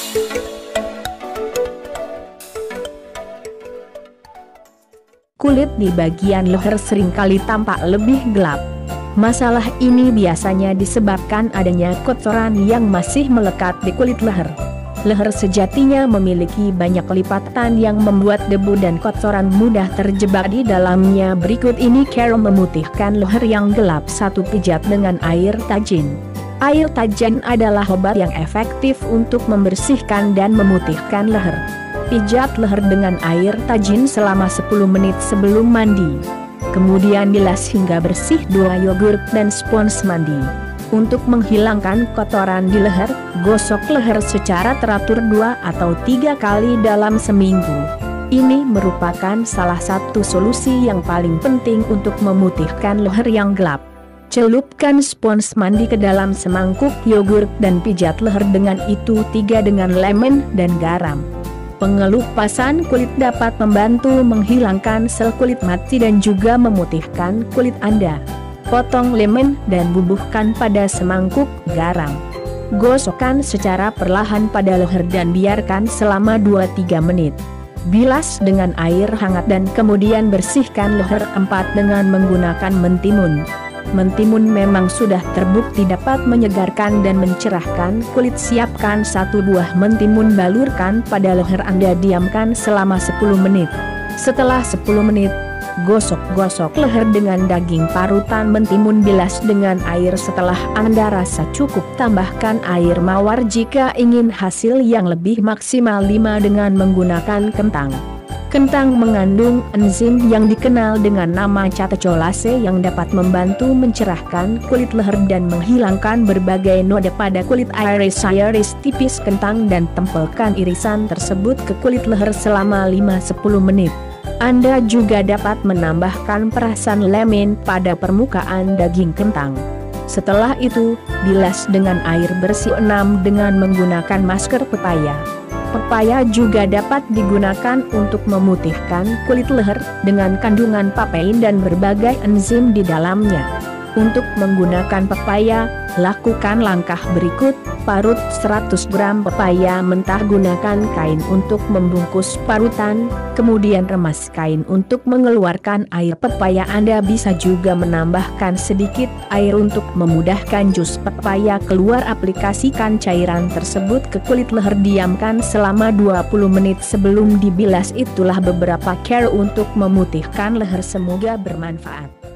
Kulit di bagian leher seringkali tampak lebih gelap. Masalah ini biasanya disebabkan adanya kotoran yang masih melekat di kulit leher. Leher sejatinya memiliki banyak lipatan yang membuat debu dan kotoran mudah terjebak di dalamnya. Berikut ini cara memutihkan leher yang gelap. 1. Pijat dengan air tajin. Air tajin adalah obat yang efektif untuk membersihkan dan memutihkan leher. Pijat leher dengan air tajin selama 10 menit sebelum mandi. Kemudian bilas hingga bersih 2 yogurt dan spons mandi. Untuk menghilangkan kotoran di leher, gosok leher secara teratur 2 atau 3 kali dalam seminggu. Ini merupakan salah satu solusi yang paling penting untuk memutihkan leher yang gelap. Celupkan spons mandi ke dalam semangkuk yogurt dan pijat leher dengan itu 3 dengan lemon dan garam. Pengelupasan kulit dapat membantu menghilangkan sel kulit mati dan juga memutihkan kulit Anda. Potong lemon dan bubuhkan pada semangkuk garam. Gosokkan secara perlahan pada leher dan biarkan selama 2-3 menit. Bilas dengan air hangat dan kemudian bersihkan leher 4 dengan menggunakan mentimun. Mentimun memang sudah terbukti dapat menyegarkan dan mencerahkan kulit. Siapkan 1 buah mentimun, balurkan pada leher Anda, diamkan selama 10 menit. Setelah 10 menit, gosok-gosok leher dengan daging parutan mentimun, bilas dengan air. Setelah Anda rasa cukup, tambahkan air mawar jika ingin hasil yang lebih maksimal. 5 dengan menggunakan kentang. Kentang mengandung enzim yang dikenal dengan nama catecholase yang dapat membantu mencerahkan kulit leher dan menghilangkan berbagai noda pada kulit. Iris tipis kentang dan tempelkan irisan tersebut ke kulit leher selama 5-10 menit. Anda juga dapat menambahkan perasan lemon pada permukaan daging kentang. Setelah itu, bilas dengan air bersih. 6 dengan menggunakan masker pepaya. Pepaya juga dapat digunakan untuk memutihkan kulit leher dengan kandungan papain dan berbagai enzim di dalamnya. Untuk menggunakan pepaya, lakukan langkah berikut. Parut 100 gram pepaya mentah, gunakan kain untuk membungkus parutan, kemudian remas kain untuk mengeluarkan air pepaya. Anda bisa juga menambahkan sedikit air untuk memudahkan jus pepaya keluar. Aplikasikan cairan tersebut ke kulit leher, diamkan selama 20 menit sebelum dibilas. Itulah beberapa cara untuk memutihkan leher, semoga bermanfaat.